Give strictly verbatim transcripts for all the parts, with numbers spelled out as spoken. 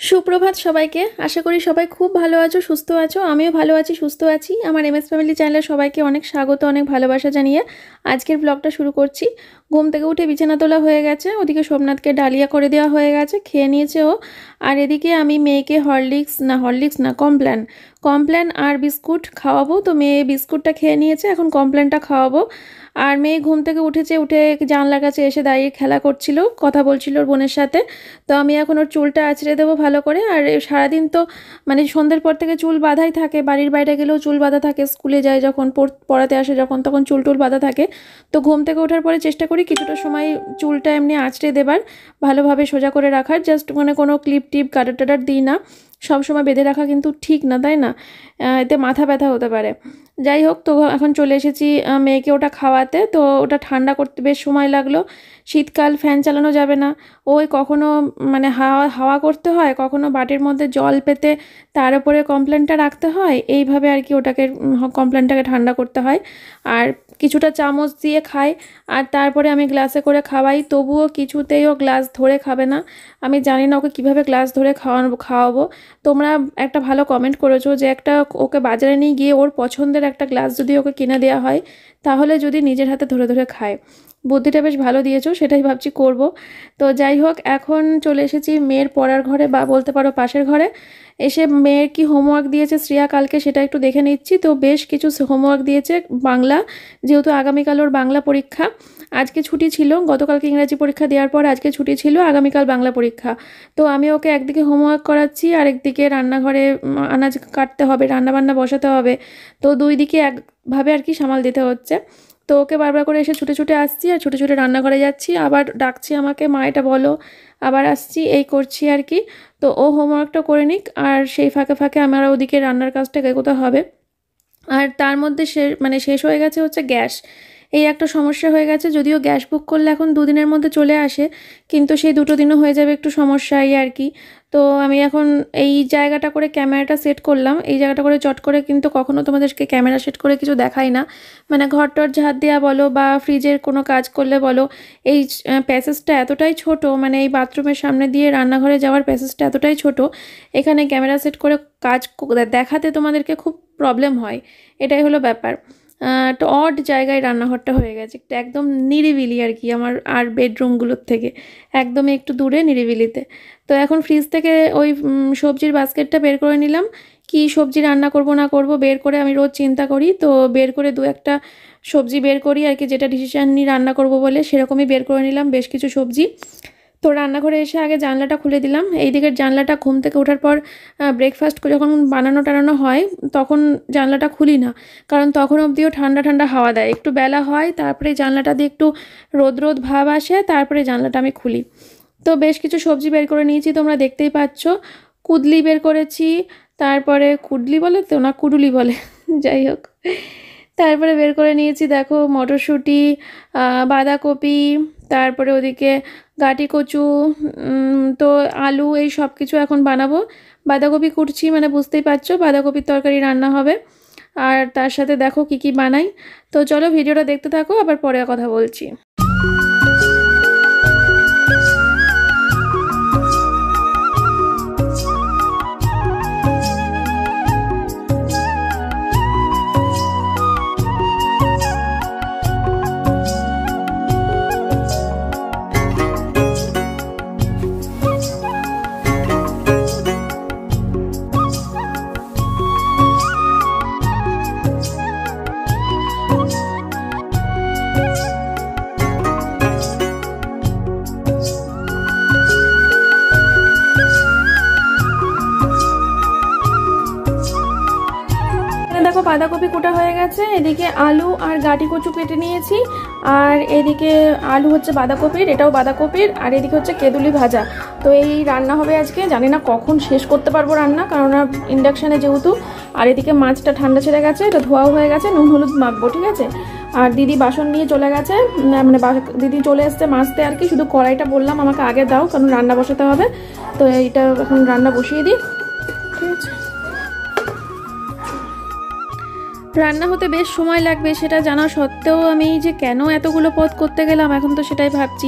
সুপ্রভাত সবাইকে। আশা করি সবাই খুব ভালো আছো, সুস্থ আছো। আমিও ভালো আছি, সুস্থ আছি। আমার এমএস ফ্যামিলি চ্যানেলে সবাইকে অনেক স্বাগত, অনেক ভালোবাসা জানিয়ে আজকের ব্লগটা শুরু করছি। ঘুম থেকে উঠে বিছানা তোলা হয়ে গেছে, ওদিকে সোমনাথকে ডালিয়া করে দেওয়া হয়ে গেছে, খেয়ে নিয়েছে ও। আর এদিকে আমি মেয়েকে হরলিক্স না হরলিক্স না কমপ্ল্যান কমপ্ল্যান আর বিস্কুট খাওয়াবো। তো মেয়ে বিস্কুটটা খেয়ে নিয়েছে, এখন কমপ্ল্যানটা খাওয়াবো। আর মেয়ে ঘুম থেকে উঠেছে, উঠে জানলার কাছে এসে দাঁড়িয়ে খেলা করছিল, কথা বলছিল ওর বোনের সাথে। তো আমি এখন ওর চুলটা আঁচড়ে দেবো ভালো করে। আর সারাদিন তো মানে সন্ধ্যের পর থেকে চুল বাঁধাই থাকে, বাড়ির বাইরে গেলেও চুল বাঁধা থাকে, স্কুলে যায় যখন, পড়াতে আসে যখন, তখন চুল টুল বাঁধা থাকে। তো ঘুম থেকে ওঠার পরে চেষ্টা করি কিছুটা সময় চুলটা এমনি আঁচড়ে দেবার, ভালোভাবে সোজা করে রাখার। জাস্ট মানে কোনো ক্লিপ টিপ কাটার টাটার দিই না, সব সময় বেঁধে রাখা কিন্তু ঠিক না, তাই না? এতে মাথা ব্যথা হতে পারে। যাই হোক, তো এখন চলে এসেছি মেয়েকে ওটা খাওয়াতে। তো ওটা ঠান্ডা করতে বেশ সময় লাগলো। শীতকাল, ফ্যান চালানো যাবে না। ওই কখনো মানে হাওয়া হাওয়া করতে হয়, কখনো বাটির মধ্যে জল পেতে তার উপরে কমপ্ল্যানটা রাখতে হয়, এইভাবে আর কি ওটাকে কমপ্ল্যানটাকে ঠান্ডা করতে হয়। আর কিছুটা চামচ দিয়ে খায়, আর তারপরে আমি গ্লাসে করে খাওয়াই। তবুও কিছুতেই ও গ্লাস ধরে খাবে না। আমি জানি না ওকে কীভাবে গ্লাস ধরে খাওয়ানো খাওয়াবো। তোমরা একটা ভালো কমেন্ট করেছো যে একটা ওকে বাজারে নিয়ে গিয়ে ওর পছন্দের একটা গ্লাস যদি ওকে কিনে দেওয়া হয়, তাহলে যদি নিজের হাতে ধরে ধরে খায়। বুদ্ধিটা বেশ ভালো দিয়েছো, সেটাই ভাবছি করব। তো যাই হোক, এখন চলে এসেছি মেয়ের পড়ার ঘরে, বা বলতে পারো পাশের ঘরে। এসে মেয়ের কি হোমওয়ার্ক দিয়েছে শ্রিয়া কালকে, সেটা একটু দেখে নিচ্ছি। তো বেশ কিছু হোমওয়ার্ক দিয়েছে বাংলা, যেহেতু আগামীকাল ওর বাংলা পরীক্ষা। আজকে ছুটি ছিল, গতকালকে ইংরাজি পরীক্ষা দেওয়ার পর আজকে ছুটি ছিল, আগামীকাল বাংলা পরীক্ষা। তো আমি ওকে একদিকে হোমওয়ার্ক করাচ্ছি, আর একদিকে রান্নাঘরে আনাজ কাটতে হবে, রান্নাবান্না বসাতে হবে। তো দুই দিকে একভাবে আর কি সামাল দিতে হচ্ছে। তো ওকে বারবার করে এসে ছুটে ছুটে আসছি, আর ছুটে ছুটে রান্নাঘরে যাচ্ছি, আবার ডাকছি আমাকে, মা এটা বলো, আবার আসছি, এই করছি আর কি। তো ও হোমওয়ার্কটা করে নিক, আর সেই ফাঁকে ফাঁকে আমার ওদিকে রান্নার কাজটা এগোতে হবে। আর তার মধ্যে সে মানে শেষ হয়ে গেছে হচ্ছে গ্যাস। এই একটা সমস্যা হয়ে গেছে। যদিও গ্যাস বুক করলে এখন দুদিনের মধ্যে চলে আসে, কিন্তু সেই দুটো দিনও হয়ে যাবে একটু সমস্যা, এই আর কি। তো আমি এখন এই জায়গাটা করে ক্যামেরাটা সেট করলাম, এই জায়গাটা করে চট করে, কিন্তু কখনো তোমাদেরকে ক্যামেরা সেট করে কিছু দেখাই না। মানে ঘর টর ঝাঁট দেওয়া বলো, বা ফ্রিজের কোনো কাজ করলে বলো, এই প্যাসেজটা এতটাই ছোট, মানে এই বাথরুমের সামনে দিয়ে রান্নাঘরে যাওয়ার প্যাসেজটা এতটাই ছোট, এখানে ক্যামেরা সেট করে কাজ দেখাতে তোমাদেরকে খুব প্রবলেম হয়। এটাই হলো ব্যাপার। তো অড জায়গায় রান্নাঘরটা হয়ে গেছে, একটু একদম নিরিবিলি আর কি, আমার আর বেডরুমগুলোর থেকে একদমই একটু দূরে নিরিবিলিতে। তো এখন ফ্রিজ থেকে ওই সবজির বাস্কেটটা বের করে নিলাম। কি সবজি রান্না করব না করব বের করে আমি রোজ চিন্তা করি, তো বের করে দু একটা সবজি বের করি আর কি, যেটা ডিসিশান নিই রান্না করব বলে, সেরকমই বের করে নিলাম বেশ কিছু সবজি। তো রান্নাঘরে এসে আগে জানলাটা খুলে দিলাম। এই দিকের জানলাটা ঘুম থেকে ওঠার পর ব্রেকফাস্ট যখন বানানো টানানো হয়, তখন জানলাটা খুলি না, কারণ তখন অবধিও ঠান্ডা ঠান্ডা হাওয়া দেয়। একটু বেলা হয়, তারপরে জানলাটা দিয়ে একটু রোদ রোদ ভাব আসে, তারপরে জানলাটা আমি খুলি। তো বেশ কিছু সবজি বের করে নিয়েছি, তোমরা দেখতেই পাচ্ছ। কুদলি বের করেছি, তারপরে কুডলি বলে তো না, কুডুলি বলে যাই হোক। তারপরে বের করে নিয়েছি দেখো মটরশুঁটি, বাঁধাকপি, তারপরে ওদিকে গাটি কচু, তো আলু, এই সব কিছু এখন বানাবো। বাঁধাকপি কুটছি, মানে বুঝতেই পারছো বাঁধাকপির তরকারি রান্না হবে। আর তার সাথে দেখো কি কি বানাই। তো চলো ভিডিওটা দেখতে থাকো, আবার পরে কথা বলছি। দেখো বাঁধাকপি কোটা হয়ে গেছে, এদিকে আলু আর গাটি কচু কেটে নিয়েছি, আর এদিকে আলু হচ্ছে বাঁধাকপির, এটাও বাঁধাকপির, আর এদিকে হচ্ছে কেঁদুলি ভাজা। তো এই রান্না হবে আজকে, জানি না কখন শেষ করতে পারবো রান্না, কারণ ইন্ডাকশানে যেহেতু। আর এদিকে মাছটা ঠান্ডা ছেড়ে গেছে, এটা ধোয়াও হয়ে গেছে, নুন হলুদ মাখবো, ঠিক আছে। আর দিদি বাসন নিয়ে চলে গেছে, মানে দিদি চলে এসছে মাজতে আর কি। শুধু কড়াইটা বললাম আমাকে আগে দাও, কারণ রান্না বসাতে হবে। তো এইটা এখন রান্না বসিয়ে দিই, ঠিক আছে। রান্না হতে বেশ সময় লাগবে সেটা জানা সত্ত্বেও আমি যে কেন এতগুলো পদ করতে গেলাম এখন তো সেটাই ভাবছি।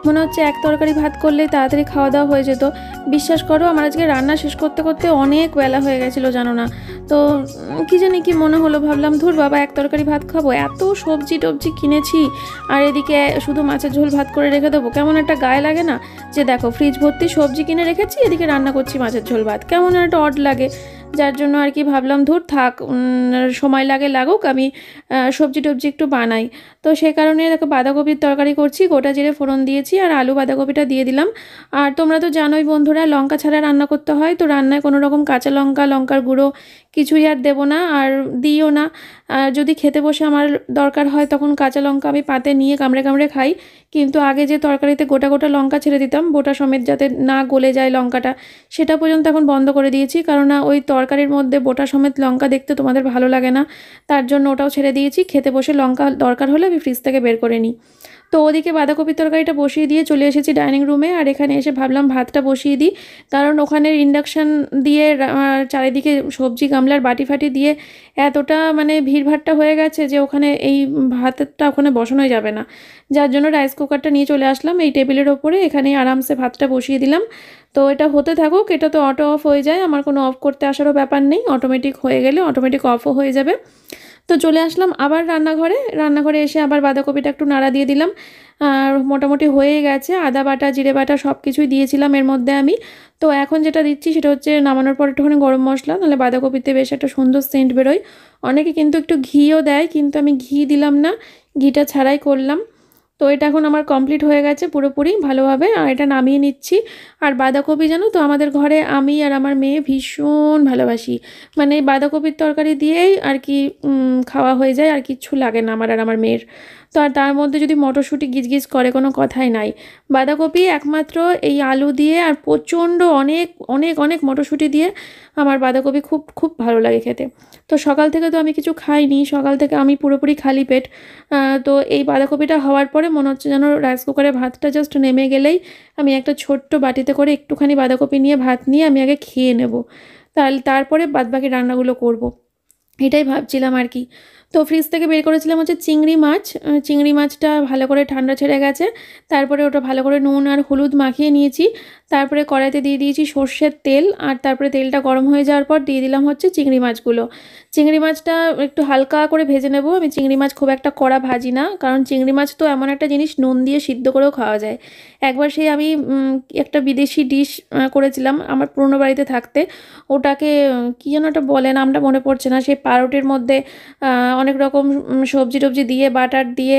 মনে হচ্ছে এক তরকারি ভাত করলেই তাড়াতাড়ি খাওয়া দাওয়া হয়ে যেত। বিশ্বাস করো আমার আজকে রান্না শেষ করতে করতে অনেক বেলা হয়ে গেছিলো জানো না। তো কী জানি কি মনে হলো, ভাবলাম ধুর বাবা এক তরকারি ভাত খাবো, এত সবজি টবজি কিনেছি আর এদিকে শুধু মাছের ঝোল ভাত করে রেখে দেবো, কেমন একটা গায়ে লাগে না? যে দেখো ফ্রিজ ভর্তি সবজি কিনে রেখেছি, এদিকে রান্না করছি মাছের ঝোল ভাত, কেমন একটা অড লাগে। যার জন্য আর কি ভাবলাম ধুর থাক, সময় লাগে লাগুক, আমি সবজি টবজি একটু বানাই। তো সেই কারণে দেখো বাঁধাকপির তরকারি করছি, গোটা জিরে ফোড়ন দিয়েছি আর আলু বাঁধাকপিটা দিয়ে দিলাম। আর তোমরা তো জানোই বন্ধুরা লঙ্কা ছাড়া রান্না করতে হয়, তো রান্নায় কোনো রকম কাঁচা লঙ্কা লঙ্কার গুঁড়ো কিছুই আর দেবো না আর দিও না। যদি খেতে বসে আমার দরকার হয় তখন কাঁচা লঙ্কা আমি পাতে নিয়ে কামড়ে কামড়ে খাই, কিন্তু আগে যে তরকারিতে গোটা গোটা লঙ্কা ছেড়ে দিতাম বোটা সমেত যাতে না গলে যায় লঙ্কাটা, সেটা পর্যন্ত এখন বন্ধ করে দিয়েছি, কারণ ওই তরকারির মধ্যে বোটা সমেত লঙ্কা দেখতে তোমাদের ভালো লাগে না, তার জন্য ওটাও ছেড়ে দিয়েছি। খেতে বসে লঙ্কা দরকার হলে আমি ফ্রিজ থেকে বের করে নিই। তো ওদিকে বাঁধাকপির তরকারিটা বসিয়ে দিয়ে চলে এসেছি ডাইনিং রুমে, আর এখানে এসে ভাবলাম ভাতটা বসিয়ে দিই, কারণ ওখানে ইন্ডাকশান দিয়ে চারিদিকে সবজি গামলার বাটি ফাটি দিয়ে এতটা মানে ভিড়ভাট্টা হয়ে গেছে যে ওখানে এই ভাতটা ওখানে বসানোই যাবে না, যার জন্য রাইস কুকারটা নিয়ে চলে আসলাম এই টেবিলের ওপরে, এখানে আরামসে ভাতটা বসিয়ে দিলাম। তো এটা হতে থাকুক, এটা তো অটো অফ হয়ে যায়, আমার কোনো অফ করতে আসারও ব্যাপার নেই, অটোমেটিক হয়ে গেলে অটোমেটিক অফও হয়ে যাবে। তো চলে আসলাম আবার রান্নাঘরে, রান্নাঘরে এসে আবার বাঁধাকপিটা একটু নাড়া দিয়ে দিলাম, আর মোটামুটি হয়ে গেছে, আদা বাটা জিরে বাটা সব কিছুই দিয়েছিলাম এর মধ্যে আমি। তো এখন যেটা দিচ্ছি সেটা হচ্ছে নামানোর পর একটুখানি গরম মশলা, নাহলে বাঁধাকপিতে বেশ একটা সুন্দর সেন্ট বেরোয়। অনেকে কিন্তু একটু ঘিও দেয়, কিন্তু আমি ঘি দিলাম না, ঘিটা ছাড়াই করলাম। তো এটা এখন আমার কমপ্লিট হয়ে গেছে পুরোপুরি ভালোভাবে, আর এটা নামিয়ে নিচ্ছি। আর বাঁধাকপি জানো তো আমাদের ঘরে আমি আর আমার মেয়ে ভীষণ ভালোবাসি, মানে বাঁধাকপির তরকারি দিয়েই আর কি খাওয়া হয়ে যায়, আর কিচ্ছু লাগে না আমার আর আমার মেয়ের। তো আর তার মধ্যে যদি মটরশুঁটি গিজগিজ করে কোনো কথাই নাই। বাঁধাকপি একমাত্র এই আলু দিয়ে আর প্রচণ্ড অনেক অনেক অনেক মটরশুঁটি দিয়ে আমার বাঁধাকপি খুব খুব ভালো লাগে খেতে। তো সকাল থেকে তো আমি কিছু খাইনি, সকাল থেকে আমি পুরোপুরি খালি পেট। তো এই বাঁধাকপিটা হওয়ার পরে মনে হচ্ছে যেন রাইস কুকারে ভাতটা জাস্ট নেমে গেলেই আমি একটা ছোট্ট বাটিতে করে একটুখানি বাঁধাকপি নিয়ে ভাত নিয়ে আমি আগে খেয়ে নেব, তাহলে তারপরে বাদবাকি রান্নাগুলো করব, এটাই ভাবছিলাম আর কি। তো ফ্রিজ থেকে বের করেছিলাম হচ্ছে চিংড়ি মাছ, চিংড়ি মাছটা ভালো করে ঠান্ডা ছেড়ে গেছে, তারপরে ওটা ভালো করে নুন আর হলুদ মাখিয়ে নিয়েছি, তারপরে কড়াইতে দিয়ে দিয়েছি সর্ষের তেল, আর তারপরে তেলটা গরম হয়ে যাওয়ার পর দিয়ে দিলাম হচ্ছে চিংড়ি মাছগুলো। চিংড়ি মাছটা একটু হালকা করে ভেজে নেব, আমি চিংড়ি মাছ খুব একটা কড়া ভাজি না, কারণ চিংড়ি মাছ তো এমন একটা জিনিস নুন দিয়ে সিদ্ধ করেও খাওয়া যায়। একবার সেই আমি একটা বিদেশি ডিশ করেছিলাম আমার পুরনো বাড়িতে থাকতে, ওটাকে কী যেন ওটা বলে, নামটা মনে পড়ছে না, সেই পাউরুটির মধ্যে অনেক রকম সবজি টবজি দিয়ে বাটার দিয়ে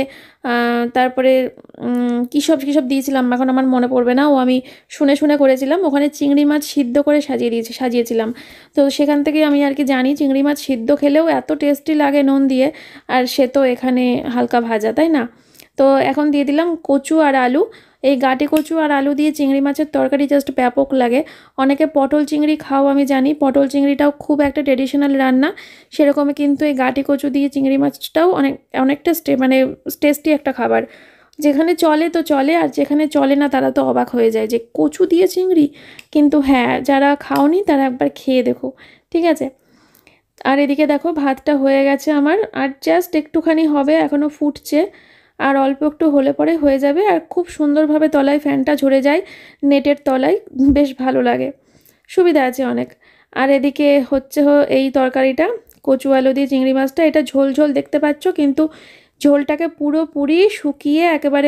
তারপরে কী সব কী সব দিয়েছিলাম এখন আমার মনে পড়বে না, ও আমি শুনে শুনে করেছিলাম, ওখানে চিংড়ি মাছ সিদ্ধ করে সাজিয়ে দিয়েছি সাজিয়েছিলাম। তো সেখান থেকে আমি আর কি জানি চিংড়ি মাছ সিদ্ধ খেলেও এত টেস্টি লাগে নুন দিয়ে, আর সে তো এখানে হালকা ভাজা, তাই না? তো এখন দিয়ে দিলাম কচু আর আলু, এই গাঁটি কচু আর আলু দিয়ে চিংড়ি মাছের তরকারি জাস্ট ব্যাপক লাগে। অনেকে পটল চিংড়ি খাও আমি জানি, পটল চিংড়িটাও খুব একটা ট্রেডিশনাল রান্না, সেরকমই কিন্তু এই গাঁটি কচু দিয়ে চিংড়ি মাছটাও অনেক অনেকটা স্টে মানে টেস্টি একটা খাবার। যেখানে চলে তো চলে, আর যেখানে চলে না তারা তো অবাক হয়ে যায় যে কচু দিয়ে চিংড়ি, কিন্তু হ্যাঁ যারা খাওনি তারা একবার খেয়ে দেখো, ঠিক আছে? আর এদিকে দেখো ভাতটা হয়ে গেছে আমার, আর জাস্ট একটুখানি হবে, এখনও ফুটছে, আর অল্প একটু হলে পরে হয়ে যাবে, আর খুব সুন্দরভাবে তলায় ফ্যানটা ঝরে যায় নেটের তলায়, বেশ ভালো লাগে, সুবিধা আছে অনেক। আর এদিকে হচ্ছে এই তরকারিটা কচু আলু দিয়ে চিংড়ি মাছটা, এটা ঝোল ঝোল দেখতে পাচ্ছ, কিন্তু ঝোলটাকে পুরোপুরি শুকিয়ে একেবারে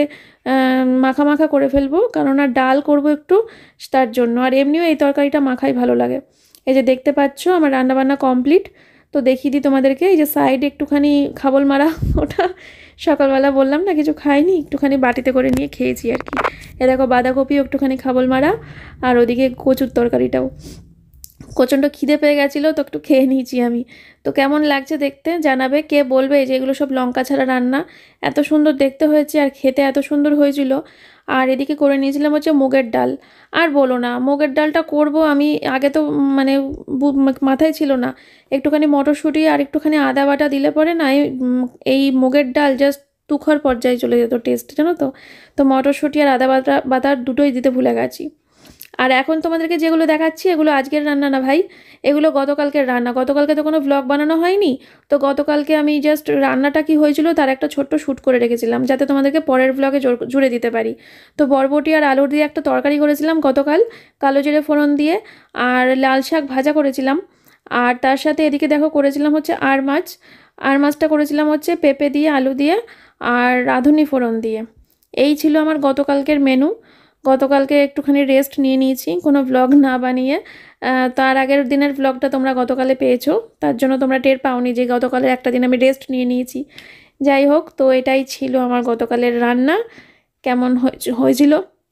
মাখা মাখা করে ফেলবো, কারণ আর ডাল করবো একটু তার জন্য, আর এমনিও এই তরকারিটা মাখাই ভালো লাগে। এই যে দেখতে পাচ্ছ আমার রান্নাবান্না কমপ্লিট। তো দেখিয়ে দিই তোমাদেরকে, এই যে সাইডে একটুখানি খাবল মারা, ওটা সকালবেলা বললাম না কিছু খাইনি, একটুখানি বাটিতে করে নিয়ে খেয়েছি আর কি। এ দেখো বাঁধাকপিও একটুখানি খাবল মারা, আর ওদিকে কচুর তরকারিটাও। প্রচণ্ড খিদে পেয়ে গেছিলো তো একটু খেয়ে নিয়েছি আমি। তো কেমন লাগছে দেখতে জানাবে, কে বলবে যে এগুলো সব লঙ্কা ছাড়া রান্না, এত সুন্দর দেখতে হয়েছে আর খেতে এত সুন্দর হয়েছিল। আর এদিকে করে নিয়েছিলাম হচ্ছে মুগের ডাল, আর বলো না মুগের ডালটা করব আমি আগে তো মানে মাথায় ছিল না, একটুখানি মটরশুঁটি আর একটুখানি আদা বাটা দিলে পরে না এই মুগের ডাল জাস্ট তুখর পর্যায়ে চলে যেত টেস্ট, জানো তো? তো মটরশুঁটি আর আদা বাটা বাটা দুটোই দিতে ভুলে গেছি। আর এখন তোমাদেরকে যেগুলো দেখাচ্ছি এগুলো আজকের রান্না না ভাই, এগুলো গতকালকের রান্না। গতকালকে তো কোনো ব্লগ বানানো হয়নি, তো গতকালকে আমি জাস্ট রান্নাটা কি হয়েছিল তার একটা ছোট্ট শ্যুট করে রেখেছিলাম যাতে তোমাদেরকে পরের ব্লগে জুড়ে দিতে পারি। তো বরবটি আর আলুর দিয়ে একটা তরকারি করেছিলাম গতকাল, কালো জিরে ফোড়ন দিয়ে, আর লাল শাক ভাজা করেছিলাম। আর তার সাথে এদিকে দেখো করেছিলাম হচ্ছে আর মাছ। আর মাছটা করেছিলাম হচ্ছে পেঁপে দিয়ে, আলু দিয়ে আর রাঁধুনি ফোড়ন দিয়ে। এই ছিল আমার গতকালকের মেনু। গতকালকে একটুখানি রেস্ট নিয়ে নিয়েছি কোনো ব্লগ না বানিয়ে। তার আগের দিনের ব্লগটা তোমরা গতকালে পেয়েছো, তার জন্য তোমরা টের পাওনি যে গতকালের একটা দিন আমি রেস্ট নিয়ে নিয়েছি। যাই হোক, তো এটাই ছিল আমার গতকালের রান্না। কেমন হয়েছিল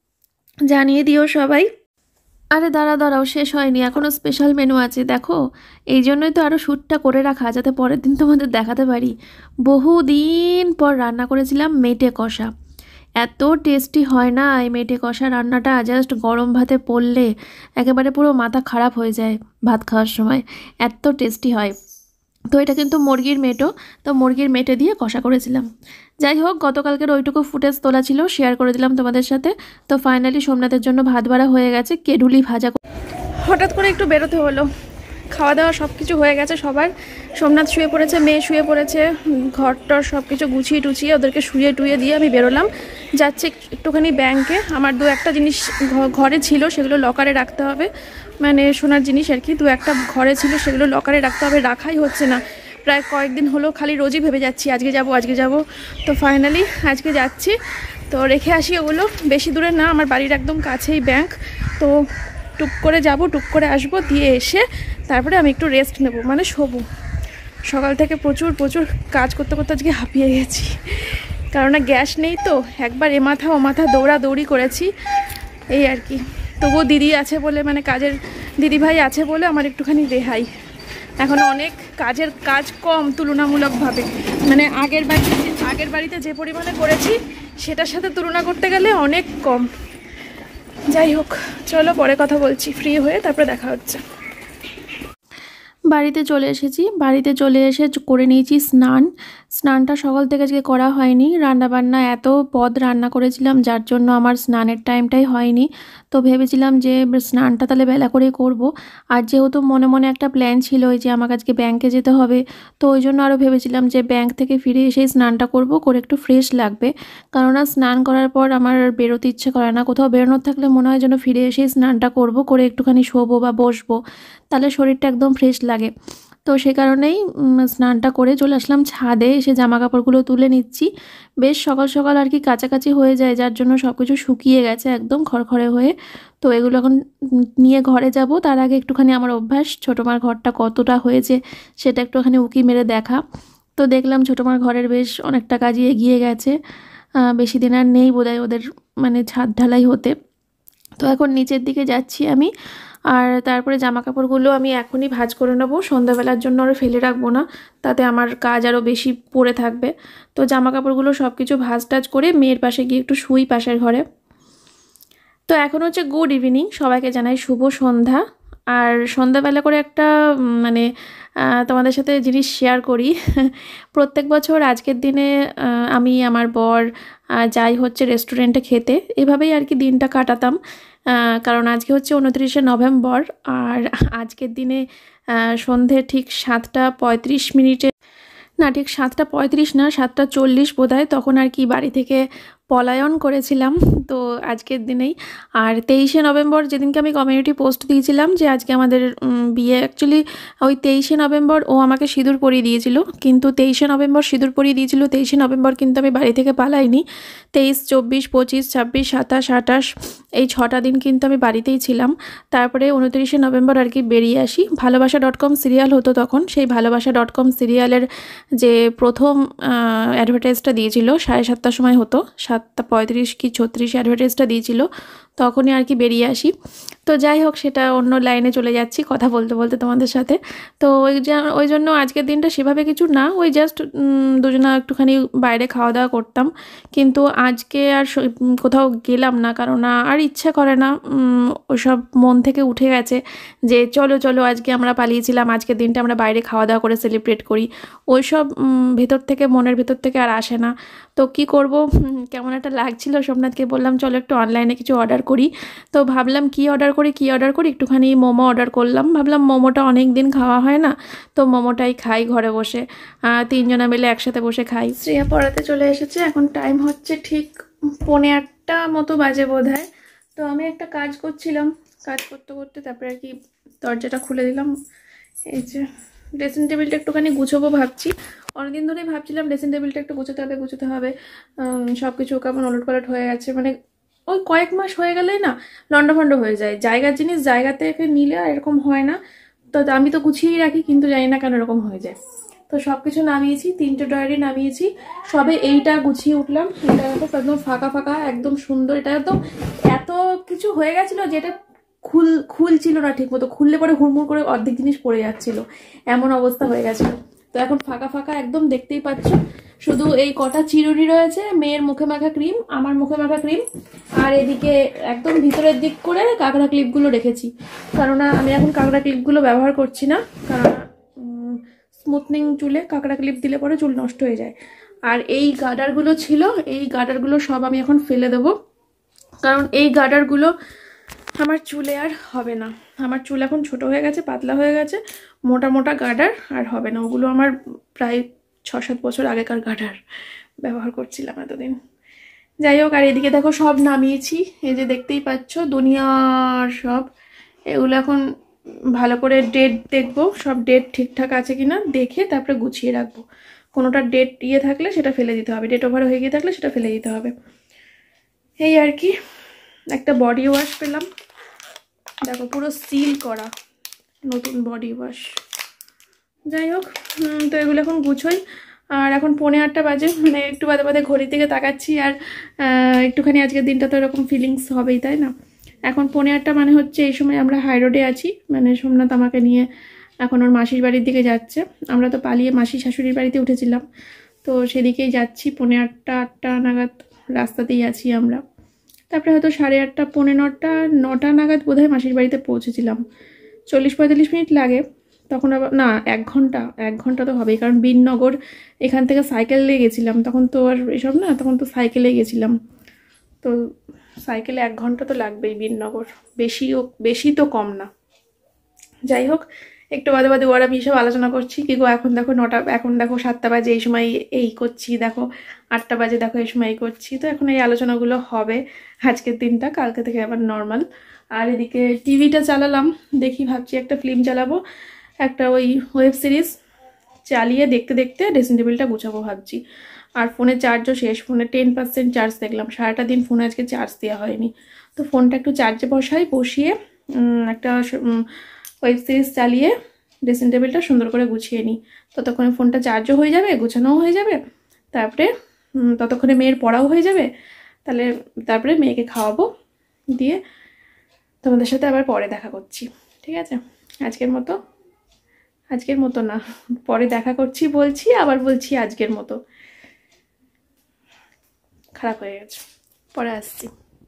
জানিয়ে দিও সবাই। আরে দাঁড়া দাঁড়াও, শেষ হয়নি, এখনও স্পেশাল মেনু আছে দেখো। এই জন্যই তো আরও শ্যুটটা করে রাখা, যাতে পরের দিন তোমাদের দেখাতে পারি। বহু দিন পর রান্না করেছিলাম মেটে কষা। এত টেস্টি হয় না এই মেটে কষা রান্নাটা, জাস্ট গরম ভাতে পড়লে একেবারে পুরো মাথা খারাপ হয়ে যায় ভাত খাওয়ার সময়, এত টেস্টি হয়। তো এটা কিন্তু মুরগির মেটো, তো মুরগির মেটে দিয়ে কষা করেছিলাম। যাই হোক, গতকালকের ওইটুকু ফুটেজ তোলা ছিল, শেয়ার করে দিলাম তোমাদের সাথে। তো ফাইনালি সোমনাথের জন্য ভাত বাড়া হয়ে গেছে, কেডুলি ভাজা। হঠাৎ করে একটু বেরোতে হলো, খাওয়া দাওয়া সব কিছু হয়ে গেছে সবার। সোমনাথ শুয়ে পড়েছে, মেয়ে শুয়ে পড়েছে, ঘরটর সব কিছু গুছিয়ে টুছিয়ে ওদেরকে শুয়ে টুয়ে দিয়ে আমি বেরোলাম। যাচ্ছি একটুখানি ব্যাংকে, আমার দু একটা জিনিস ঘরে ছিল সেগুলো লকারে রাখতে হবে, মানে সোনার জিনিস আর কি, দু একটা ঘরে ছিল সেগুলো লকারে রাখতে হবে, রাখাই হচ্ছে না। প্রায় কয়েকদিন হলো খালি রোজই ভেবে যাচ্ছি আজকে যাব আজকে যাব। তো ফাইনালি আজকে যাচ্ছি, তো রেখে আসি ওগুলো। বেশি দূরে না, আমার বাড়ির একদম কাছেই ব্যাংক। তো টুক করে যাব, টুক করে আসবো, দিয়ে এসে তারপরে আমি একটু রেস্ট নেব, মানে শোবো। সকাল থেকে প্রচুর প্রচুর কাজ করতে করতে আজকে হাঁপিয়ে গেছি, কারণ গ্যাস নেই তো, একবার এ মাথা ও মাথা দৌড়াদৌড়ি করেছি এই আর কি। তবুও দিদি আছে বলে, মানে কাজের দিদিভাই আছে বলে আমার একটুখানি রেহাই। এখন অনেক কাজের কাজ কম তুলনামূলকভাবে, মানে আগের বাড়িতে আগের বাড়িতে যে পরিমাণে করেছি সেটার সাথে তুলনা করতে গেলে অনেক কম। যাই হোক, চলো পরে কথা বলছি, ফ্রি হয়ে তারপরে দেখা হচ্ছে। বাড়িতে চলে এসেছি, বাড়িতে চলে এসে করে নিয়েছি স্নান। স্নানটা সকাল থেকে আজকে করা হয়নি, রান্নাবান্না এত পদ রান্না করেছিলাম যার জন্য আমার স্নানের টাইমটাই হয়নি। তো ভেবেছিলাম যে স্নানটা তাহলে বেলা করে করব। আর যেহেতু মনে মনে একটা প্ল্যান ছিল ওই যে আমাকে আজকে ব্যাংকে যেতে হবে, তো ওই জন্য আরও ভেবেছিলাম যে ব্যাংক থেকে ফিরে এসেই স্নানটা করব, করে একটু ফ্রেশ লাগবে। কেননা স্নান করার পর আমার বেরোতে ইচ্ছে করে না, কোথাও বেরোনোর থাকলে মনে হয় যেন ফিরে এসেই স্নানটা করব, করে একটুখানি শোবো বা বসবো, তাহলে শরীরটা একদম ফ্রেশ লাগে। তো সে কারণেই স্নানটা করে চলে আসলাম ছাদে, এসে জামা কাপড়গুলো তুলে নিচ্ছি। বেশ সকাল সকাল আর কি কাছাকাছি হয়ে যায়, যার জন্য সব কিছু শুকিয়ে গেছে একদম খড়খড়ে হয়ে। তো এগুলো এখন নিয়ে ঘরে যাব, তার আগে একটুখানি আমার অভ্যাস ছোটো মার ঘরটা কতটা হয়েছে সেটা একটুখানি উকি মেরে দেখা। তো দেখলাম ছোটো মার ঘরের বেশ অনেকটা কাজই এগিয়ে গেছে, বেশি দিন আর নেই বোধহয় ওদের মানে ছাদ ঢালাই হতে। তো এখন নিচের দিকে যাচ্ছি আমি, আর তারপরে জামা কাপড়গুলো আমি এখনই ভাঁজ করে নেবো, সন্ধ্যাবেলার জন্য আরও ফেলে রাখবো না, তাতে আমার কাজ আরও বেশি পড়ে থাকবে। তো জামা কাপড়গুলো সব কিছু ভাঁজ টাজ করে মেয়ের পাশে গিয়ে একটু শুই পাশের ঘরে। তো এখন হচ্ছে গুড ইভিনিং, সবাইকে জানাই শুভ সন্ধ্যা। আর সন্ধ্যাবেলা করে একটা মানে তোমাদের সাথে জিনিস শেয়ার করি। প্রত্যেক বছর আজকের দিনে আমি আমার বর যাই হচ্ছে রেস্টুরেন্টে খেতে, এভাবেই আর কি দিনটা কাটাতাম। কারণ আজকে হচ্ছে উনত্রিশে নভেম্বর, আর আজকের দিনে সন্ধে ঠিক সাতটা পঁয়ত্রিশ মিনিটে, না ঠিক সাতটা পঁয়ত্রিশ না সাতটা চল্লিশ বোধহয়, তখন আর কি বাড়ি থেকে পলায়ন করেছিলাম। তো আজকের দিনেই, আর তেইশে নভেম্বর যেদিনকে আমি কমিউনিটি পোস্ট দিয়েছিলাম যে আজকে আমাদের বিয়ে, অ্যাকচুয়ালি ওই তেইশে নভেম্বর ও আমাকে সিঁদুর পরিয়ে দিয়েছিল, কিন্তু তেইশে নভেম্বর সিঁদুর পরিয়ে দিয়েছিল, তেইশে নভেম্বর কিন্তু আমি বাড়ি থেকে পালাইনি। তেইশ চব্বিশ পঁচিশ ছাব্বিশ সাতাশ আটাশ এই ছটা দিন কিন্তু আমি বাড়িতেই ছিলাম। তারপরে উনত্রিশে নভেম্বর আর কি বেরিয়ে আসি। ভালোবাসা ডট কম সিরিয়াল হতো তখন, সেই ভালোবাসা ডট কম সিরিয়ালের যে প্রথম অ্যাডভার্টাইজটা দিয়েছিল সাড়ে সাতটার সময় হতো, সাতটা পঁয়ত্রিশ কি ছত্রিশ অ্যাডভার্টাইজটা দিয়েছিল, তখনই আর কি বেরিয়ে আসি। তো যাই হোক, সেটা অন্য লাইনে চলে যাচ্ছি কথা বলতে বলতে তোমাদের সাথে। তো ওই ওই জন্য আজকের দিনটা সেভাবে কিছু না, ওই জাস্ট দুজনা একটুখানি বাইরে খাওয়া দাওয়া করতাম, কিন্তু আজকে আর কোথাও গেলাম না, কারণ আর ইচ্ছা করে না, ওসব মন থেকে উঠে গেছে যে চলো চলো আজকে আমরা পালিয়েছিলাম, আজকের দিনটা আমরা বাইরে খাওয়া দাওয়া করে সেলিব্রেট করি, ওই সব ভেতর থেকে মনের ভেতর থেকে আর আসে না। তো কি করব, কেমন একটা লাগছিল, সোমনাথকে বললাম চলো একটু অনলাইনে কিছু অর্ডার করি। তো ভাবলাম কি অর্ডার করি কি অর্ডার করি একটুখানি মোমো অর্ডার করলাম, ভাবলাম মোমোটা অনেক দিন খাওয়া হয় না, তো মোমোটাই খাই ঘরে বসে, তিনজনা মিলে একসাথে বসে খাই। শ্রেয়া পড়াতে চলে এসেছে, এখন টাইম হচ্ছে ঠিক পৌনে আটটা মতো বাজে বোধহয়। তো আমি একটা কাজ করছিলাম, কাজ করতে করতে তারপরে আর কি দরজাটা খুলে দিলাম। এই যে ড্রেসিং টেবিলটা একটুখানি গুছোবো ভাবছি, অনেকদিন ধরেই ভাবছিলাম ড্রেসিং টেবিলটা একটু গুছোতে হবে গুছোতে হবে সব কিছু কেমন ওলট পালট হয়ে গেছে, মানে ওই কয়েক মাস হয়ে গেলেই না লন্ডভন্ড হয়ে যায়, জায়গার জিনিস জায়গা থেকে নিলে এরকম হয় না। তো আমি তো গুছিয়েই রাখি, কিন্তু জানি না কেন এরকম হয়ে যায়। তো সব কিছু নামিয়েছি, তিনটে ড্রয়ারই নামিয়েছি, সবে এইটা গুছিয়ে উঠলাম। এটা একদম ফাঁকা ফাঁকা একদম সুন্দর, এটা একদম এত কিছু হয়ে গেছিলো যেটা খুল খুলছিল না ঠিক মতো, খুললে পরে হুড়মুড় করে অর্ধেক জিনিস পড়ে যাচ্ছিল, এমন অবস্থা হয়ে গেছিল। তো এখন ফাঁকা ফাঁকা একদম দেখতেই পাচ্ছ, শুধু এই কটা চিরুনি রয়েছে, মেয়ের মুখে মাখা ক্রিম, আমার মুখে মাখা ক্রিম, আর এদিকে একদম ভিতরের দিক করে কাঁকড়া ক্লিপগুলো রেখেছি, কারণ আমি এখন কাঁকড়া ক্লিপগুলো ব্যবহার করছি না, কারণ স্মুথনিং চুলে কাঁকড়া ক্লিপ দিলে পরে চুল নষ্ট হয়ে যায়। আর এই গার্ডারগুলো ছিল, এই গার্ডারগুলো সব আমি এখন ফেলে দেবো, কারণ এই গার্ডারগুলো আমার চুলে আর হবে না, আমার চুল এখন ছোট হয়ে গেছে, পাতলা হয়ে গেছে, মোটা মোটা গার্ডার আর হবে না, ওগুলো আমার প্রায় ছ সাত বছর আগেকার গার্ডার ব্যবহার করছিলাম এতদিন। যাই হোক, আর এদিকে দেখো সব নামিয়েছি, এই যে দেখতেই পাচ্ছ দুনিয়ার সব, এগুলো এখন ভালো করে ডেট দেখবো, সব ডেট ঠিকঠাক আছে কিনা দেখে তারপরে গুছিয়ে রাখবো, কোনোটা ডেট ইয়ে থাকলে সেটা ফেলে দিতে হবে, ডেট ওভার হয়ে গিয়ে থাকলে সেটা ফেলে দিতে হবে। এই আর কি, একটা বডি ওয়াশ পেলাম, দেখো পুরো সিল করা নতুন বডি ওয়াশ। যাই হোক, তো এগুলো এখন গুছোই। আর এখন পৌনে আটটা বাজে, মানে একটু বাদে বাদে ঘড়ির দিকে তাকাচ্ছি, আর একটুখানি আজকের দিনটা তো এরকম ফিলিংস হবেই, তাই না? এখন পৌনে আটটা মানে হচ্ছে এই সময় আমরা হাই রোডে আছি, মানে সোমনাথ আমাকে নিয়ে এখন ওর মাসির বাড়ির দিকে যাচ্ছে, আমরা তো পালিয়ে মাসি শাশুড়ির বাড়িতে উঠেছিলাম, তো সেদিকেই যাচ্ছি। পৌনে আটটা আটটা নাগাদ রাস্তাতেই আছি আমরা, তারপরে হয়তো সাড়ে আটটা পৌনে নটা নটা নাগাদ বোধহয় মাসির বাড়িতে পৌঁছেছিলাম, চল্লিশ পঁয়তাল্লিশ মিনিট লাগে তখন, আবার না এক ঘন্টা এক ঘন্টা তো হবেই, কারণ বিননগর এখান থেকে সাইকেলে গেছিলাম, তখন তো আর এসব না, তখন তো সাইকেলে গেছিলাম, তো সাইকেলে এক ঘন্টা তো লাগবেই বিননগর, বেশিও বেশি তো কম না। যাই হোক, একটু বাদে বাদে ওরা আমি সব আলোচনা করছি, কি গো এখন দেখো নটা, এখন দেখো সাতটা বাজে এই সময় এই করছি, দেখো আটটা বাজে দেখো এই সময় এই করছি, তো এখন এই আলোচনাগুলো হবে আজকের দিনটা, কালকে থেকে আবার নর্মাল। আর এদিকে টিভিটা চালালাম, দেখি ভাবছি একটা ফিল্ম চালাবো, একটা ওই ওয়েব সিরিজ চালিয়ে দেখতে দেখতে ড্রেসিং টেবিলটা গুছাবো ভাবছি। আর ফোনে চার্জও শেষ, ফোনে টেন পার্সেন্ট চার্জ দেখলাম, সারাটা দিন ফোনে আজকে চার্জ দেওয়া হয়নি, তো ফোনটা একটু চার্জে বসাই, বসিয়ে একটা ওয়েব সিরিজ চালিয়ে ড্রেসিং টেবিলটা সুন্দর করে গুছিয়ে নিই, ততক্ষণে ফোনটা চার্জও হয়ে যাবে, গুছানোও হয়ে যাবে, তারপরে ততক্ষণে মেয়ের পড়াও হয়ে যাবে, তাহলে তারপরে মেয়েকে খাওয়াবো, দিয়ে তোমাদের সাথে আবার পরে দেখা করছি, ঠিক আছে? আজকের মতো আজকের মতো না, পরে দেখা করছি বলছি, আবার বলছি আজকের মতো, খারাপ হয়ে গেছে, পরে আসছি।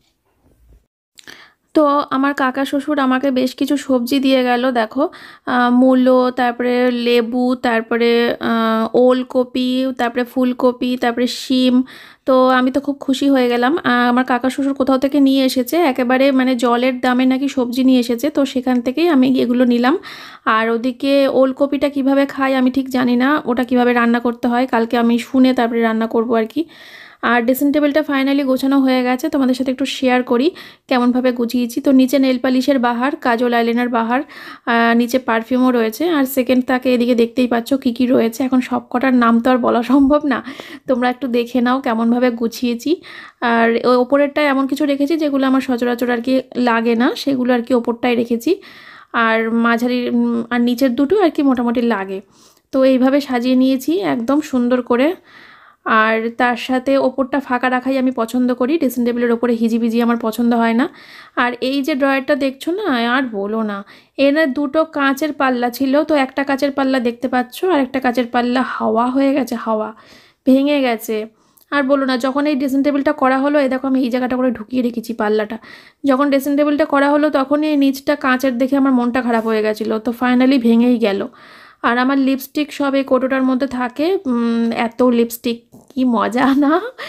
তো আমার কাকা শ্বশুর আমাকে বেশ কিছু সবজি দিয়ে গেল, দেখো মূলো, তারপরে লেবু, তারপরে ওলকপি, তারপরে ফুলকপি, তারপরে শিম, তো আমি তো খুব খুশি হয়ে গেলাম। আমার কাকা শ্বশুর কোথাও থেকে নিয়ে এসেছে, একেবারে মানে জলের দামে নাকি সবজি নিয়ে এসেছে, তো সেখান থেকেই আমি এগুলো নিলাম। আর ওদিকে ওলকপিটা কিভাবে খাই আমি ঠিক জানি না, ওটা কিভাবে রান্না করতে হয় কালকে আমি শুনে তারপরে রান্না করব আর কি। আর ড্রেসিং টেবিলটা ফাইনালি গোছানো হয়ে গেছে, তোমাদের সাথে একটু শেয়ার করি কেমনভাবে গুছিয়েছি। তো নিচে নেল পালিশের বাহার, কাজল আইলাইনার বাহার, নিচে পারফিউমও রয়েছে, আর সেকেন্ড তাকে এদিকে দেখতেই পাচ্ছ কী কী রয়েছে, এখন সব কটার নাম তো আর বলা সম্ভব না, তোমরা একটু দেখে নাও কেমনভাবে গুছিয়েছি। আর ওই ওপরেরটায় এমন কিছু রেখেছি যেগুলো আমার সচরাচর আর কি লাগে না, সেগুলো আর কি ওপরটায় রেখেছি, আর মাঝারি আর নিচের দুটো আর কি মোটামুটি লাগে, তো এইভাবে সাজিয়ে নিয়েছি একদম সুন্দর করে। আর তার সাথে ওপরটা ফাঁকা রাখাই আমি পছন্দ করি, ড্রেসিং টেবিলের ওপরে হিজিবিজি আমার পছন্দ হয় না। আর এই যে ড্রয়ারটা দেখছো না, আর বলো না, এর দুটো কাঁচের পাল্লা ছিল, তো একটা কাঁচের পাল্লা দেখতে পাচ্ছ, আর একটা কাঁচের পাল্লা হাওয়া হয়ে গেছে, হাওয়া ভেঙে গেছে। আর বলো না, যখন এই ড্রেসিং টেবিলটা করা হলো, এই দেখো আমি এই জায়গাটা করে ঢুকিয়ে রেখেছি পাল্লাটা, যখন ড্রেসিং টেবিলটা করা হলো তখন এই নিচটা কাঁচের দেখে আমার মনটা খারাপ হয়ে গেছিলো, তো ফাইনালি ভেঙেই গেল। আর আমার লিপস্টিক সব এই কোটোটার মধ্যে থাকে, এত লিপস্টিক কি মজা না,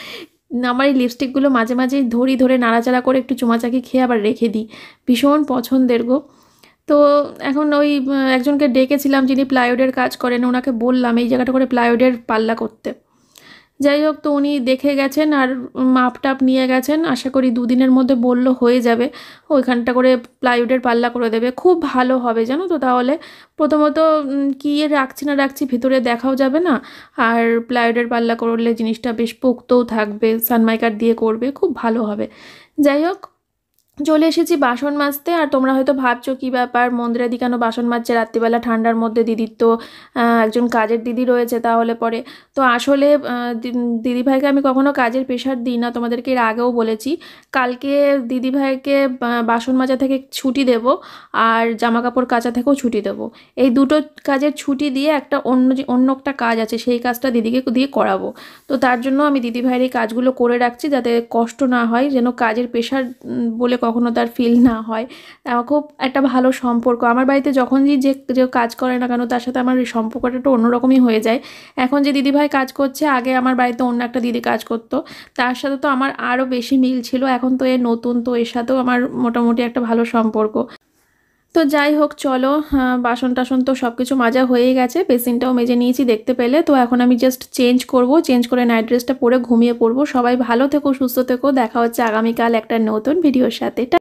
আমার এই লিপস্টিকগুলো মাঝে মাঝেই ধরি, ধরে নাড়াচাড়া করে একটু চুমাচাকি খেয়ে আবার রেখে দিই, ভীষণ পছন্দের গো। তো এখন ওই একজনকে ডেকেছিলাম যিনি প্লাইউডের কাজ করেন, ওনাকে বললাম এই জায়গাটা করে প্লাইউডের পাল্লা করতে। যাই হোক, তো উনি দেখে গেছেন আর মাপ টাপ নিয়ে গেছেন, আশা করি দুদিনের মধ্যে বললো হয়ে যাবে, ওইখানটা করে প্লাইউডের পাল্লা করে দেবে, খুব ভালো হবে জানো তো। তাহলে প্রথমত কী রাখছি না রাখছি ভিতরে দেখাও যাবে না, আর প্লাইউডের পাল্লা করলে জিনিসটা বেশ পোক্তও থাকবে, সানমাইকার দিয়ে করবে, খুব ভালো হবে। যাই হোক, চলে এসেছি বাসন মাজতে। আর তোমরা হয়তো ভাবছো কী ব্যাপার, মন্দিরাদি কেন বাসন মাজছে রাত্রিবেলা ঠান্ডার মধ্যে? দিদির তো একজন কাজের দিদি রয়েছে, তাহলে পরে তো আসলে দিদিভাইকে আমি কখনো কাজের প্রেশার দিই না, তোমাদেরকে এর আগেও বলেছি। কালকে দিদিভাইকে বাসন মাজা থেকে ছুটি দেব, আর জামা কাপড় কাচা থেকেও ছুটি দেব। এই দুটো কাজের ছুটি দিয়ে একটা অন্য যে অন্য একটা কাজ আছে, সেই কাজটা দিদিকে দিয়ে করাবো। তো তার জন্য আমি দিদিভাইয়ের এই কাজগুলো করে রাখছি, যাতে কষ্ট না হয়, যেন কাজের প্রেশার বলে কখনো তার ফিল না হয়। আমার খুব একটা ভালো সম্পর্ক, আমার বাড়িতে যখনই যে যে কাজ করে না কেন তার সাথে আমার এই সম্পর্কটা একটু অন্যরকমই হয়ে যায়। এখন যে দিদিভাই কাজ করছে, আগে আমার বাড়িতে অন্য একটা দিদি কাজ করতো, তার সাথে তো আমার আরও বেশি মিল ছিল। এখন তো এ নতুন, তো এর সাথেও আমার মোটামুটি একটা ভালো সম্পর্ক। তো যাই হোক, চলো, বাসন টাসন তো সব কিছু মাজা হয়ে গেছে, বেসিনটাও মেজে নিয়েছি দেখতে পেলে। তো এখন আমি জাস্ট চেঞ্জ করব, চেঞ্জ করে নাইট ড্রেসটা পরে ঘুমিয়ে পড়বো। সবাই ভালো থেকো, সুস্থ থেকো, দেখা হচ্ছে আগামীকাল একটা নতুন ভিডিওর সাথে।